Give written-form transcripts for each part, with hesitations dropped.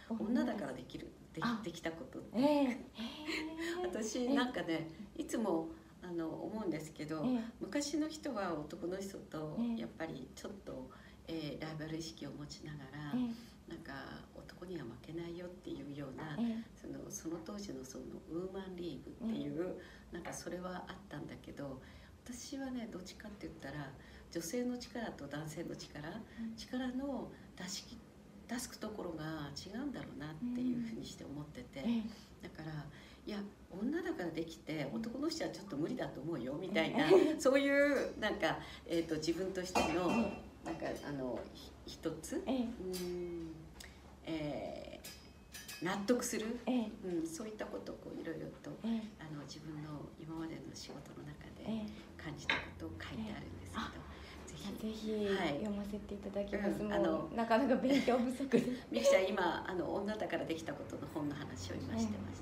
女だからできるできたことって、私なんかねいつも思うんですけど、昔の人は男の人とやっぱりちょっと、ライバル意識を持ちながら、なんか男には負けないよっていうような、その当時のそのウーマンリーグっていう、なんかそれはあったんだけど、私はねどっちかって言ったら女性の力と男性の力の出すところが違うんだろうなっていうふうにして思ってて、だからいや女だからできて男の人はちょっと無理だと思うよみたいな、そういうなんか、自分としてのなんか一つ、納得する、そういったことをいろいろと、自分の今までの仕事の中で感じたことを書いてあるんですけど。 ぜひ読ませていただきます。もうなかなか勉強不足で。 みきちゃん今女だからできたことの本の話を今してました。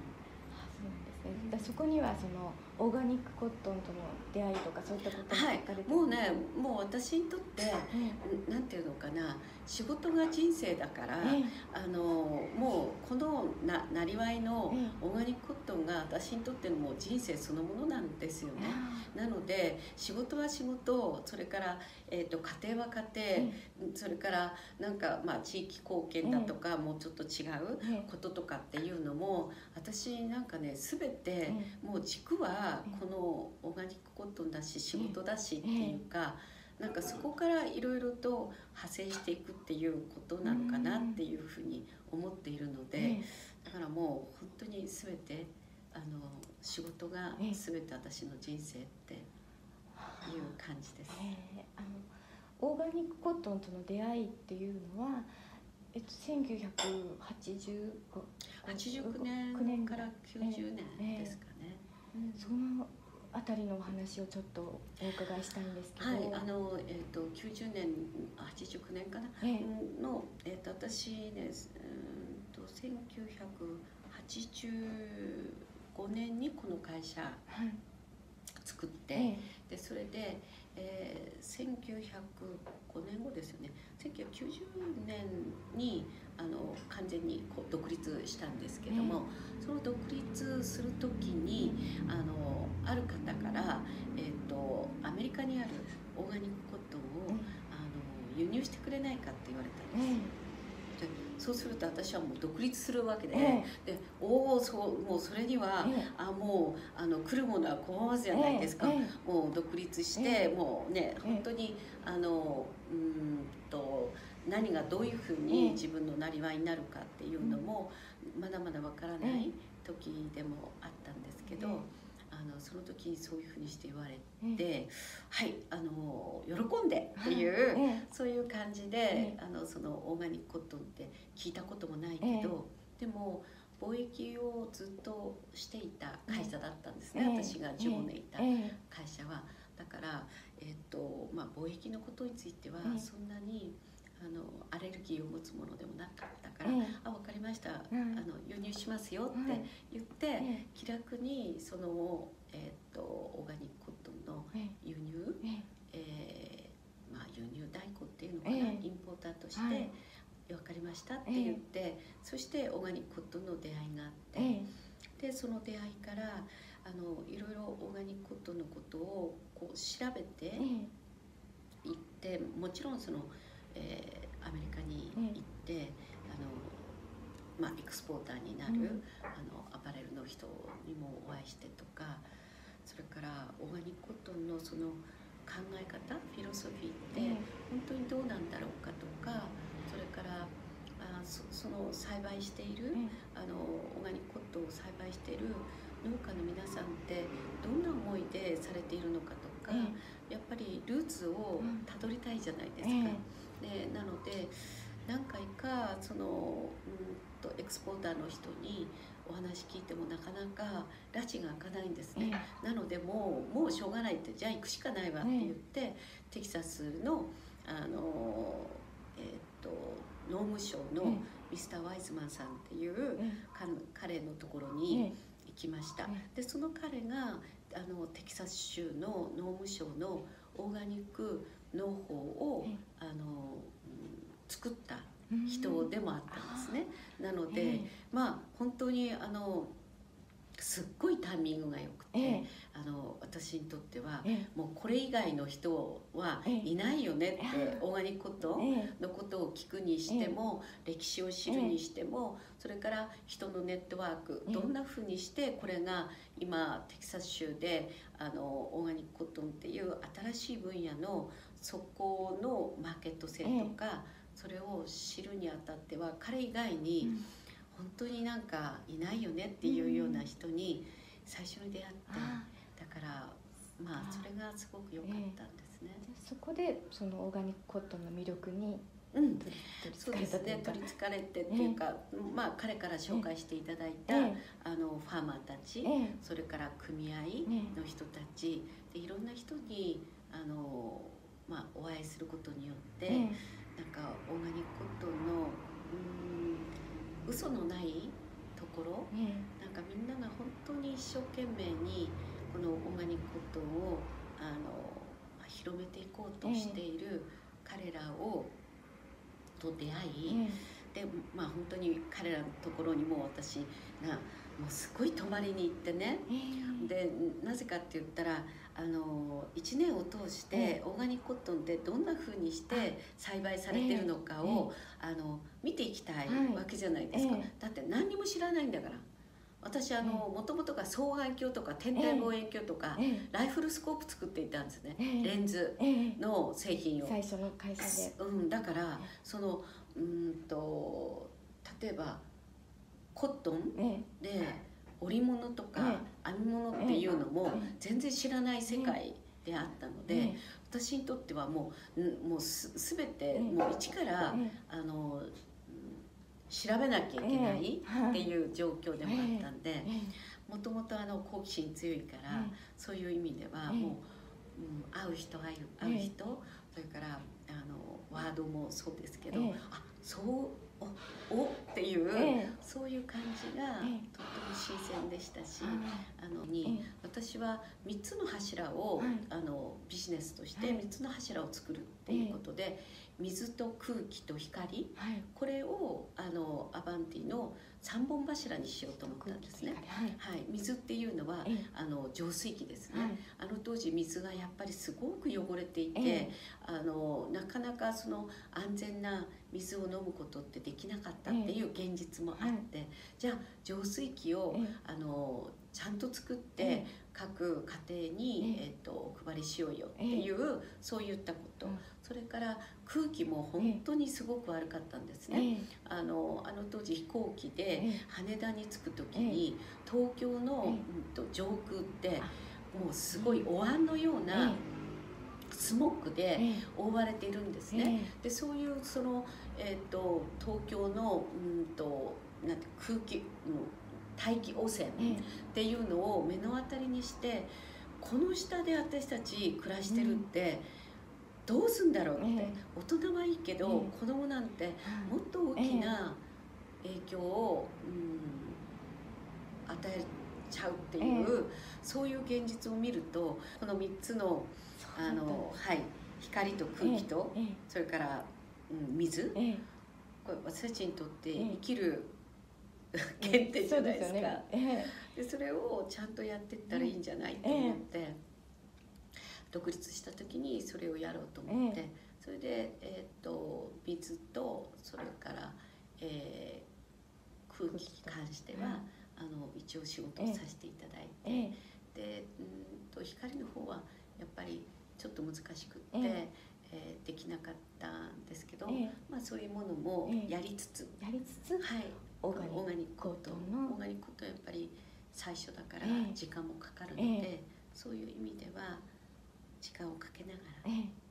そこにはそのオーガニックコットンとの出会いとかそういったことも書かれて、 もうねもう私にとって、なんていうのかな、仕事が人生だから、もうこのなりわいのオーガニックコットンが私にとってのもう人生そのものなんですよね。なので仕事は仕事、それから、家庭は家庭、それからなんか、地域貢献だとか、もうちょっと違うこととかっていうのも私なんかね全てもう軸はこのオーガニックコットンだし仕事だしっていうか、なんかそこからいろいろと派生していくっていうことなのかなっていうふうに思っているので、だからもう本当に全て仕事が全て私の人生っていう感じです。 オーガニックコットンとの出会いっていうのは、1989 年から90年ですかね。 そのあたりのお話をちょっとお伺いしたいんですけど。 90年89年かな、の、私ね1985年にこの会社作って、でそれで、1905年後ですよね、1990年に完全に独立したんですけども、その独立する時にある方から、アメリカにあるオーガニックコットンを、輸入してくれないかって言われたんです。そうすると私はもう独立するわけで、もうそれには、もう来るものは拒まずじゃないですか。もう独立して、もうね本当に何がどういうふうに自分のなりわいになるかっていうのもまだまだわからない時でもあったんですけど、その時にそういうふうにして言われて、はい喜んでっていう、そういう感じでそのオーガニックコットンって聞いたこともないけど、でも貿易をずっとしていた会社だったんですね、私が15年いた会社は。だから、貿易のことについてはそんなにアレルギーを持つものでもなかったから、分かりました、輸入しますよって言って、気楽にその、オーガニックコットンの輸入、輸入代行っていうのかな、インポーターとして、分かりましたって言って、そしてオーガニックコットンの出会いがあって、でその出会いからいろいろオーガニックコットンのことをこう調べていって、もちろんそのアメリカに行って、エクスポーターになる、アパレルの人にもお会いしてとか、それからオーガニックコットンのその考え方、フィロソフィーって本当にどうなんだろうかとか、それからその栽培している、オーガニックコットンを栽培している農家の皆さんってどんな思いでされているのかとか、やっぱりルーツをたどりたいじゃないですか。なので何回かそのエクスポーターの人にお話聞いてもなかなか拉致が開かないんですね。なのでもうしょうがないって、じゃあ行くしかないわって言って、テキサスの農務省のミスター・ワイズマンさんっていう彼のところに行きました。でその彼がテキサス州の農務省のオーガニック農法を作った人でもあったんですですね。なので、まあ本当にすっごいタイミングが良くて、私にとってはもうこれ以外の人はいないよねって、オーガニックコットンのことを聞くにしても、歴史を知るにしても、それから人のネットワーク、どんなふうにしてこれが今テキサス州でオーガニックコットンっていう新しい分野のそこのマーケット性とか、それを知るにあたっては彼以外に本当になんかいないよねっていうような人に最初に出会って、だからまあそれがすごく良かったんですね。 そこでそのオーガニックコットンの魅力にそうですね、取りつかれてっていうか、まあ彼から紹介していただいたファーマーたち、それから組合の人たちで、いろんな人にまあお会いすることによって、なんかオーガニックコットンの嘘のないところ、なんかみんなが本当に一生懸命にこのオーガニックコットンを広めていこうとしている彼らと出会い、でまあ本当に彼らのところにも私がもうすごい泊まりに行ってね、でなぜかって言ったら1年を通してオーガニックコットンってどんなふうにして栽培されてるのかを見ていきたいわけじゃないですか。だって何にも知らないんだから。私もともとが双眼鏡とか天体望遠鏡とかライフルスコープ作っていたんですね、レンズの製品を最初の会社で。 だから例えばコットンで織物とか編み物っていうのも全然知らない世界であったので、私にとってはもう全てもう一から調べなきゃいけないっていう状況でもあったんで、もともと好奇心強いから、そういう意味ではもう、会う人、それからワードもそうですけど、おっていう、そういう感じがとっても新鮮でしたし、私は3つの柱を、ビジネスとして3つの柱を作るっていうことで、水と空気と光、これをアバンティの3本柱にしようと思ったんですね。水っていうのは浄水器ですね。当時水がやっぱりすごく汚れていて、なかなかその安全な水を飲むことってできなかったっていう現実もあって、じゃあ浄水器をちゃんと作って各家庭にお配りしようよっていう、そういったこと、それから空気も本当にすごく悪かったんですね。当時飛行機で羽田に着く時に東京の上空ってもうすごいお椀のようなスモッグで覆われているんですね。でそういう東京のなんて空気大気汚染っていうのを目の当たりにして、この下で私たち暮らしてるってどうすんだろうって、大人はいいけど子供なんてもっと大きな影響を与えちゃうっていう、そういう現実を見ると、この3つの光と空気と、それから、水、これ私たちにとって生きる原点じゃないですか。でそれをちゃんとやっていったらいいんじゃないと思って、独立した時にそれをやろうと思って、それで、水とそれから、空気に関しては一応仕事をさせていただいて、で光の方はやっぱりちょっと難しくって、できなかったんですけど、まあそういうものもやりつつ、オーガニックコットンはやっぱり最初だから時間もかかるので、そういう意味では時間をかけながら、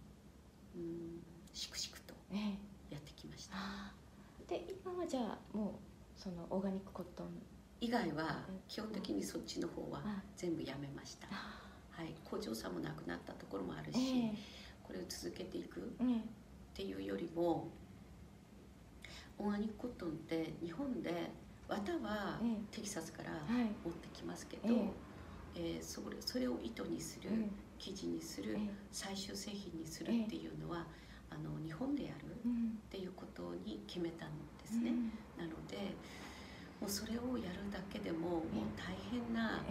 しくしくとやってきました。 で今はじゃあもうそのオーガニックコットン以外は基本的にそっちの方は全部やめました。工場さんもなくなったところもあるし、これを続けていくっていうよりも、オーガニックコットンって日本で綿はテキサスから持ってきますけど、それを糸にする、生地にする、最終製品にするっていうのは日本でやるっていうことに決めたんですね。なのもうそれをやるだけでももう大変な、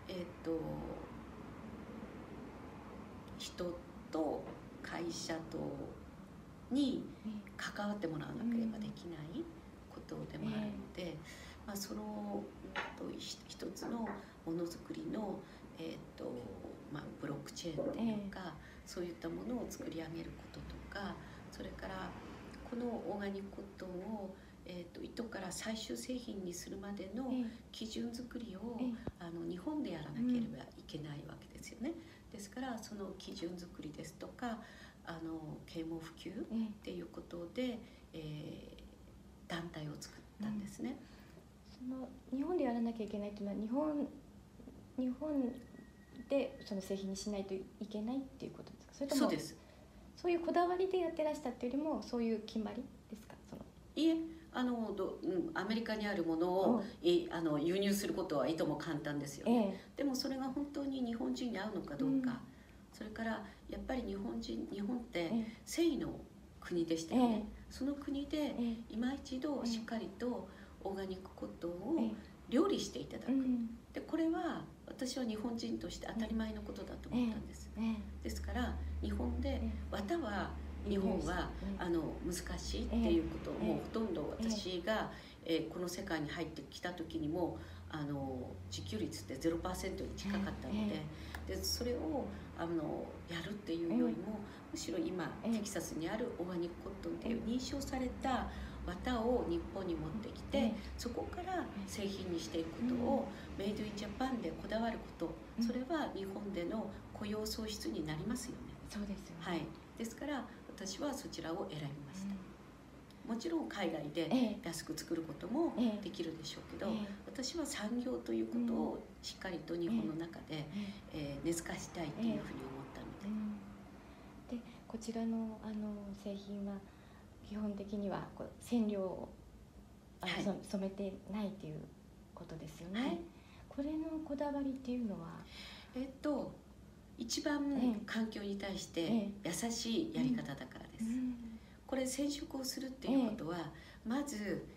人と会社とに関わってもらわなければできないことでもあるので、その一つのものづくりの、ブロックチェーンというか、そういったものを作り上げることとか、それからこのオーガニックコットンを糸から最終製品にするまでの基準作りを日本でやらなければいけないわけですよね。ですからその基準作りですとか啓蒙普及っていうことで、団体を作ったんですね。 その日本でやらなきゃいけないというのは日本でその製品にしないといけないっていうことですか？それともそうです。 そういうこだわりでやってらしたっていうよりもそういう決まりですか？ いえ、アメリカにあるものを、輸入することはいとも簡単ですよね。でもそれが本当に日本人に合うのかどうか、それからやっぱり日本って繊維の国でしたよね。その国で今一度しっかりとオーガニックコットンを料理していただく。でこれは私は日本人として当たり前のことだと思ったんです。ですから日本で綿は日本は難しいっていうことをもうほとんど私がこの世界に入ってきた時にも自給率って 0% に近かったので、それをやるっていうよりもむしろ今テキサスにあるオーガニックコットンっていう認証された綿を日本に持ってきて、そこから製品にしていくことをメイドインジャパンでこだわること、それは日本での雇用創出になりますよね。 そうですよね。 はい、ですから私はそちらを選びました。もちろん海外で安く作ることもできるでしょうけど、私は産業ということをしっかりと日本の中で根付かしたいというふうに思ったので、こちらの製品は基本的には染料を染めてないということですよね。はい、これのこだわりっていうのは一番環境に対して優しいやり方だからです。これ染色をするっていうことは、まず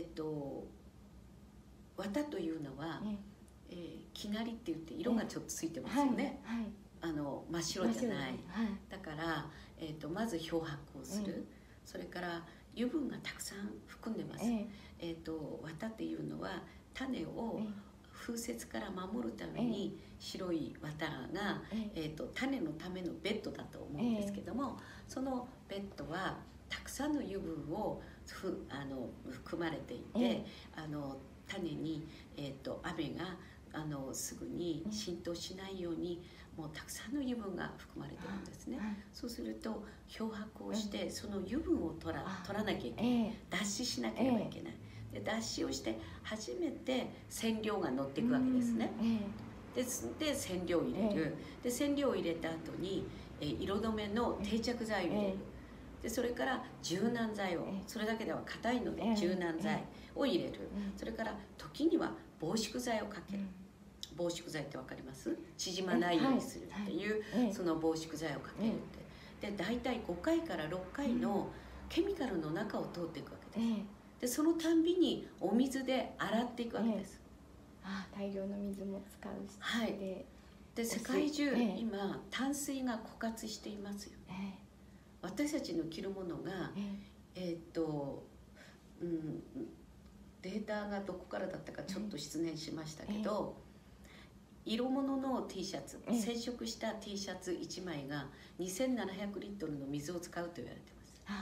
綿というのは生成りって言って色がちょっとついてますよね。真っ白じゃない。だからまず漂白をする。それから油分がたくさん含んでます。綿っていうのは種を風雪から守るために白い綿が、種のためのベッドだと思うんですけども、そのベッドはたくさんの油分を含まれていて、種に、雨がすぐに浸透しないようにもうたくさんの油分が含まれてるんですね。そうすると漂白をしてその油分を取らなきゃいけない、脱脂しなければいけない。で脱脂をして初めて染料が乗っていくわけですね。で染料を入れる。で染料を入れた後に色止めの定着剤を入れる。でそれから柔軟剤を、それだけでは硬いので柔軟剤を入れる。それから時には防縮剤をかける。防縮剤って分かります？縮まないようにするっていう、その防縮剤をかけるって。で大体5回から6回のケミカルの中を通っていくわけです。でそのたんびにお水で洗っていくわけです。 大量の水も使うし、 はい、で世界中、今淡水が枯渇していますよ。私たちの着るものが、データがどこからだったかちょっと失念しましたけど、色物の T シャツ、染色した T シャツ1枚が2700リットルの水を使うと言われてます。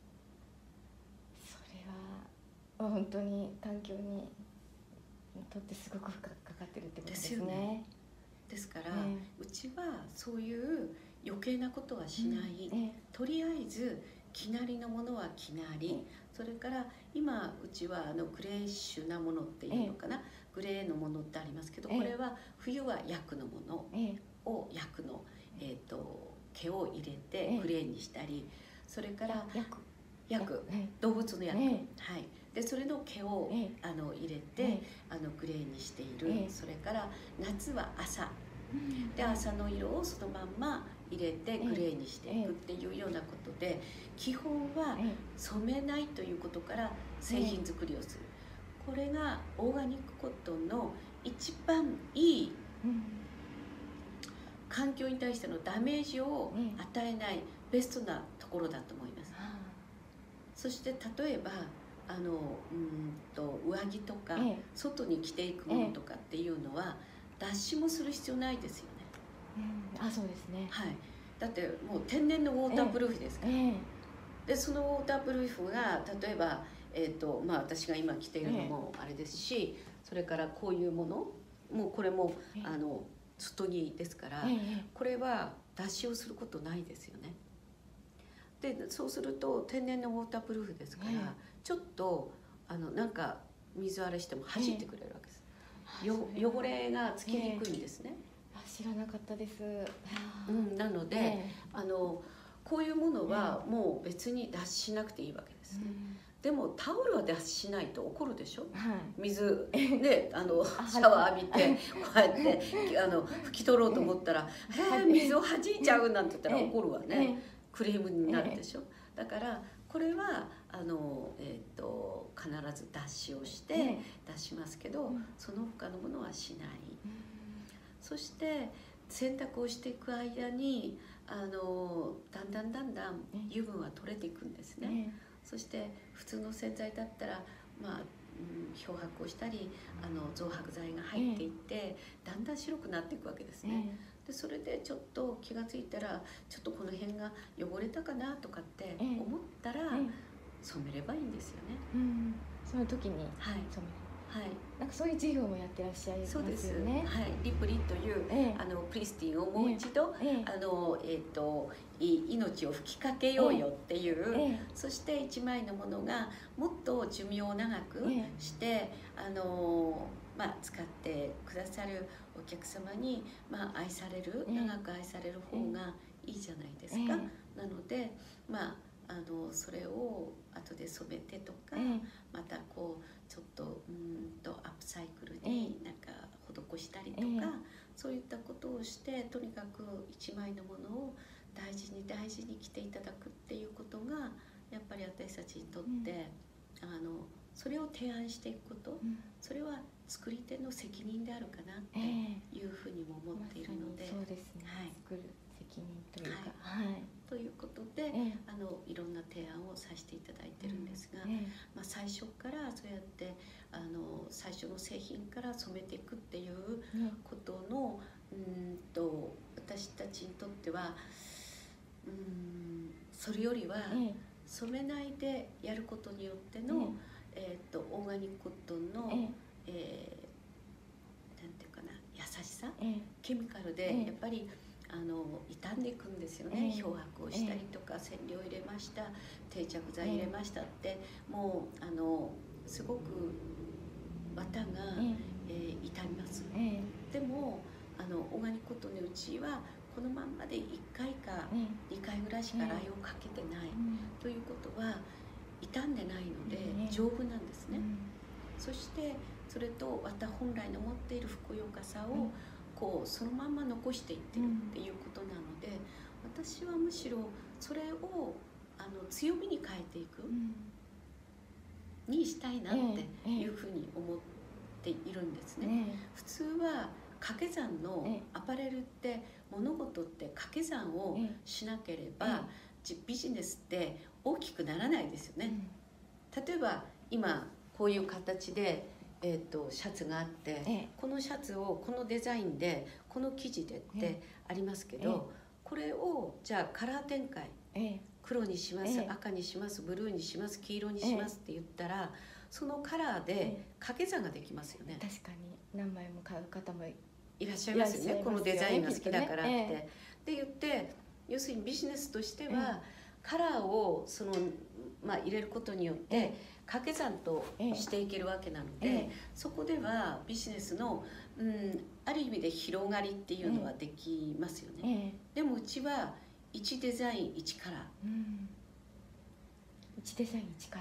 それは本当に環境にとってすごく負荷かかってるってことですね。 ですから、うちはそういう余計なことはしない、とりあえず生成りのものは生成り、それから今うちはグレーッシュなものっていうのかな、グレーのものってありますけど、これは冬は薬のものを薬の、毛を入れてグレーにしたり、それから薬、動物の薬、でそれの毛を入れてグレーにしている。それから夏は朝で朝の色をそのまんま入れてグレーにしていくっていうようなことで、基本は染めないということから製品作りをする。 これがオーガニックコットンの一番いい環境に対してのダメージを与えないベストなところだと思います。そして例えば上着とか、外に着ていくものとかっていうのは脱脂もする必要ないですよね。 あ、そうですね。 はい。だってもう天然のウォータープルーフですから。でそのウォータープルーフが例えば、私が今着ているのもあれですし、それからこういうものもうこれも外着ですから、これは脱脂をすることないですよね。でそうすると天然のウォータープルーフですから、ちょっとなんか水荒れしても弾いてくれるわけです。汚れがつきにくいんですね。 知らなかったです。 なので、こういうものはもう別に脱脂しなくていいわけですね。でもタオルは脱脂しないと怒るでしょ。水でシャワー浴びてこうやって拭き取ろうと思ったら水を弾いちゃうなんて言ったら怒るわね。クレームになるでしょ。だからこれは必ず脱脂をして出しますけど、その他のものはしない。そして洗濯をしていく間にだんだん油分は取れていくんですね。そして普通の洗剤だったら漂白をしたり増白剤が入っていってだんだん白くなっていくわけですね。でそれでちょっと気がついたらちょっとこの辺が汚れたかなとかって思ったら染めればいいんですよね。 その時に染める。なんかそういう授業もやってらっしゃいますよね。そうです。 リプリというプリスティンをもう一度命を吹きかけようよっていう、そして一枚のものがもっと寿命を長くして使ってくださるお客様に愛される、長く愛される方がいいじゃないですか。なのでそれを後で染めてとか、またこうちょっとアップサイクルになんか施したりとか、そういったことをしてとにかく一枚のものを大事に大事に着ていただくっていうことがやっぱり私たちにとって、それを提案していくこと、それは作り手の責任であるかなっていうふうにも思っているので、 そうですね。作る責任というか、 ということで、いろんな提案をさせていただいてるんですが、最初からそうやって最初の製品から染めていくっていうことの私たちにとってはそれよりは染めないでやることによっての、オーガニックコットンの、なんていうかな、優しさ、ケミカルでやっぱり傷んでいくんですよね。漂白をしたりとか、染料入れました、定着剤入れましたって、もうすごく綿が、傷みます。でもオーガニックコットンのうちはこのまんまで1回か2回ぐらいしかラインをかけてない、ということは傷んでないので丈夫なんですね。そしてそれと綿本来の持っているふくよかさをこうそのまま残していってるっていうことなので、私はむしろそれを強みに変えていく、にしたいなっていうふうに思っているんですね。普通は掛け算のアパレルって物事って掛け算をしなければビジネスって大きくならないですよね。例えば今こういう形でシャツがあって、このシャツをこのデザインでこの生地でってありますけど、これをじゃあカラー展開、黒にします、赤にします、ブルーにします、黄色にしますって言ったら、そのカラーで掛け算ができますよね。 確かに何枚も買う方もいらっしゃいますよね。このデザインが好きだからって、で言って、要するにビジネスとしてはカラーを入れることによって掛け算としていけるわけなので、そこではビジネスの、ある意味で広がりっていうのはできますよね。でもうちは1デザイン1カラー、 1デザイン1カラー、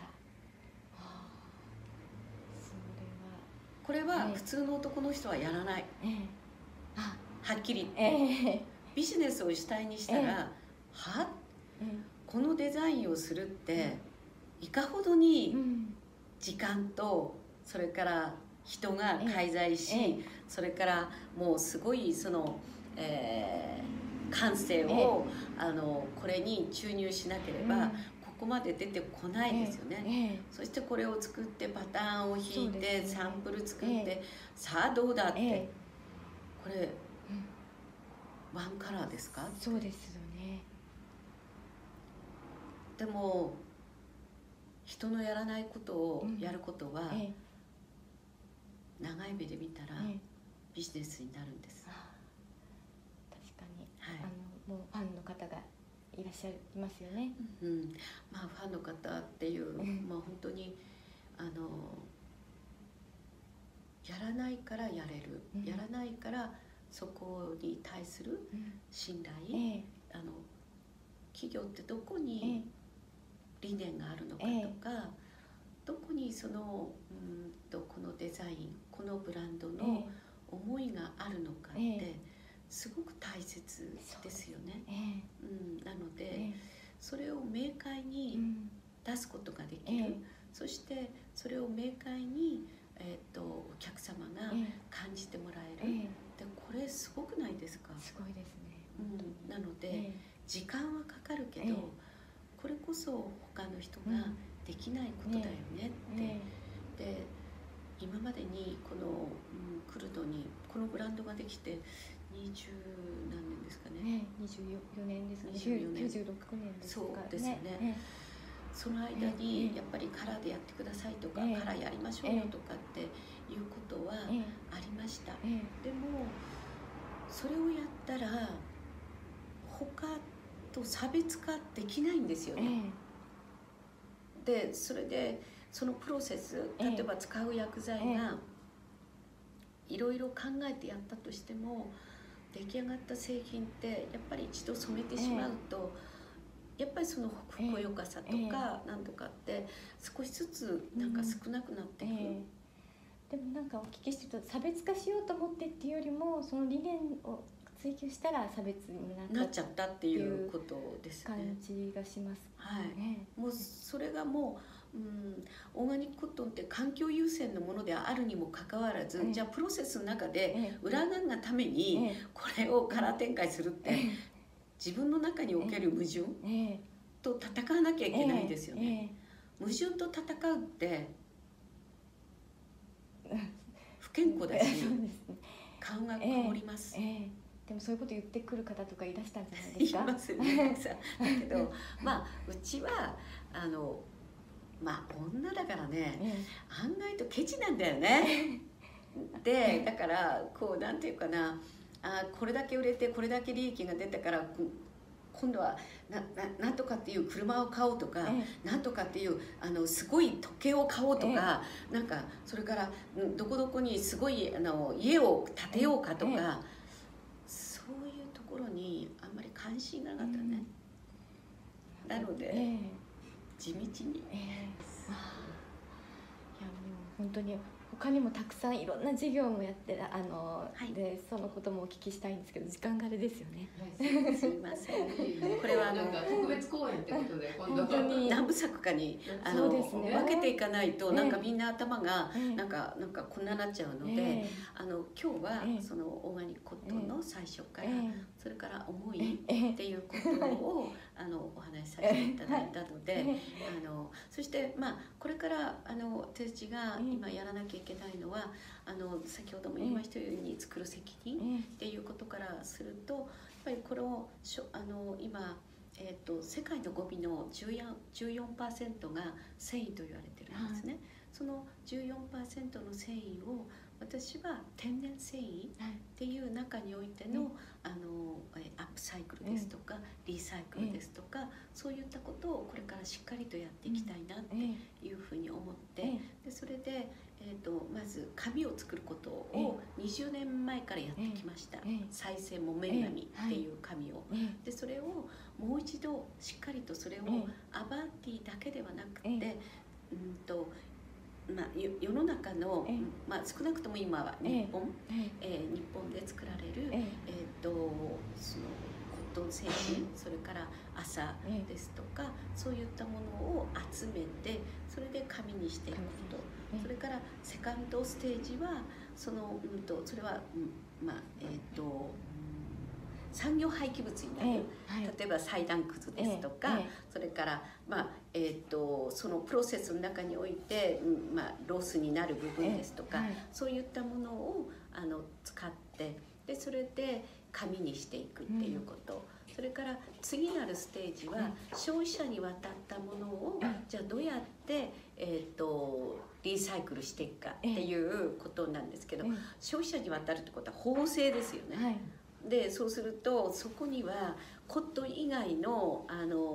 これは普通の男の人はやらない、はっきり言って、ビジネスを主体にしたら、このデザインをするっていかほどに時間とそれから人が介在し、それからもうすごいその、感性を、これに注入しなければ、ここまで出てこないですよね。そしてこれを作ってパターンを引いて、サンプル作って、さあどうだって、これ、ワンカラーですか？ そうですよね。 でも人のやらないことをやることは、長い目で見たらビジネスになるんです。 確かに、もうファンの方がいらっしゃいますよね。 まあファンの方っていう、まあ本当にやらないからやれる、やらないからそこに対する信頼、企業ってどこに理念があるのかとか、どこにそのこのデザイン、このブランドの思いがあるのかってすごく大切ですよね。なのでそれを明快に出すことができる、そしてそれを明快に、お客様が感じてもらえる、でこれすごくないですか？ すごいですね。 なので時間はかかるけど、これこそ他の人ができないことだよねって、で今までにこの、クルドにこのブランドができて20何年ですかね。 24年ですかね。 24年、 96年ですかね。 そうですよね。その間にやっぱりカラーでやってくださいとか、カラーやりましょうよとかっていうことはありました。でもそれをやったら他と差別化できないんですよね。でそれでそのプロセス、例えば使う薬剤がいろいろ考えてやったとしても、出来上がった製品ってやっぱり一度染めてしまうと、やっぱりそのふくよかさとかなんとかって少しずつなんか少なくなっていく。 でもなんかお聞きしてると、差別化しようと思ってっていうよりも、その理念を追求したら差別になっちゃったっていうことですね。 感じがします。 もうそれがもう、オーガニックコットンって環境優先のものであるにもかかわらず、じゃあプロセスの中で裏側がためにこれをカラー展開するって、自分の中における矛盾と戦わなきゃいけないですよね。矛盾と戦うって不健康だし、顔が曇ります。 でもそういうこと言ってくる方とかいらしたんじゃないですか？ いますよね。だけどまあうちはまあ女だからね、案外とケチなんだよね。でだからこうなんていうかな、これだけ売れてこれだけ利益が出たから今度はなんとかっていう車を買おうとか、なんとかっていうすごい時計を買おうとか、なんかそれからどこどこにすごい家を建てようかとか、そういうところにあんまり関心がなかったね。なので、地道に。いやもう本当に他にもたくさんいろんな事業もやってでそのこともお聞きしたいんですけど、時間があれですよね。 すみません。これはなんか特別公演ってことで今度は何部作かに分けていかないと、なんかみんな頭がなんかこんななっちゃうので、今日はそのオーガニックコットンの最初から、それから思いっていうことをお話しさせていただいたので、そしてまあこれから私たちが今やらなきゃいけないのは、先ほども言いましたように作る責任っていうことからすると、やっぱりこれを今世界のゴミの 14% が繊維と言われてるんですね。その 14% の繊維を私は天然繊維っていう中においての、アップサイクルですとか、リサイクルですとか、そういったことをこれからしっかりとやっていきたいなっていうふうに思って、でそれで、まず紙を作ることを20年前からやってきました。再生木綿紙っていう紙を、でそれをもう一度しっかりとそれをアバンティだけではなくて、世の中の、少なくとも今は日本で作られる、そのコットトン製品、それから麻ですとか、そういったものを集めて、それで紙にしていくこと、それからセカンドステージはその、それは、産業廃棄物になる、例えば裁断くずですとか、それから、そのプロセスの中において、ロスになる部分ですとか、そういったものを使って、でそれで紙にしていくっていうこと、それから次なるステージは消費者に渡ったものを、じゃあどうやって、リサイクルしていくかっていうことなんですけど、消費者に渡るってことは縫製ですよね。でそうするとそこにはコットン以外の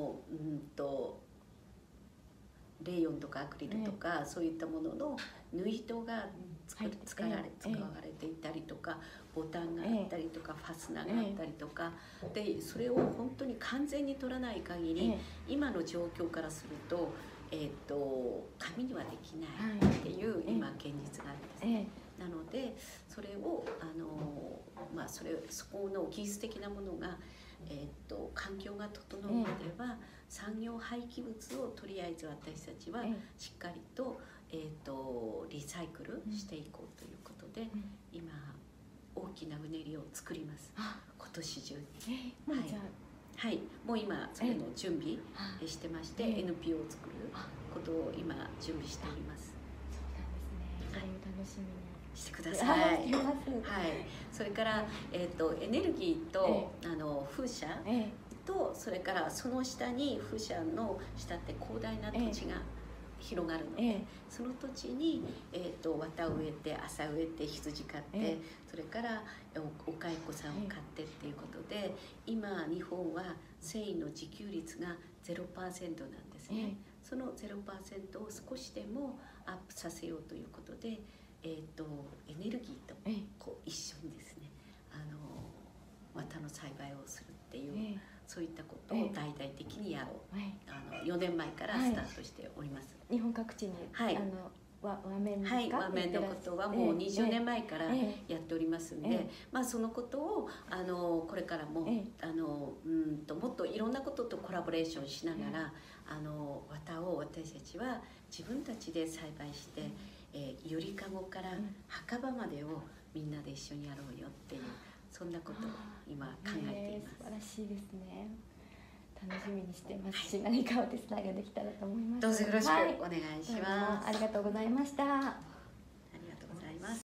レーヨンとかアクリルとか、そういったものの縫い糸が使われていたりとか、ボタンがあったりとか、ファスナーがあったりとかで、それを本当に完全に取らない限り、今の状況からすると、紙にはできないっていう今現実があるんですね。なのでそれをそこの技術的なものが、環境が整うまでは、産業廃棄物をとりあえず私たちはしっかりと、リサイクルしていこうということで、今大きなうねりを作ります、今年中に。はい、もう今それの準備してまして、NPO を作ることを今準備しております。 そうなんですね。それを楽しみにしてください。はい。それから、エネルギーと、風車と、それからその下に風車の下って広大な土地が広がるので、その土地に、綿を植えて、麻植えて、羊飼って、それからお蚕さんを飼ってっていうことで、今日本は繊維の自給率が 0% なんですね。その 0% を少しでもアップさせようということで、エネルギーとこう一緒にですね、綿の栽培をするっていう、そういったことを大々的にやろう、4年前からスタートしております。 日本各地に、和面ですか？ 和面のことはもう20年前からやっておりますんで、そのことをこれからももっといろんなこととコラボレーションしながら、綿を私たちは自分たちで栽培して、ゆりかごから墓場までをみんなで一緒にやろうよっていう、そんなことを今考えています。 素晴らしいですね。楽しみにしてますし、何かお手伝いができたらと思います。 どうぞよろしくお願いします。 ありがとうございました。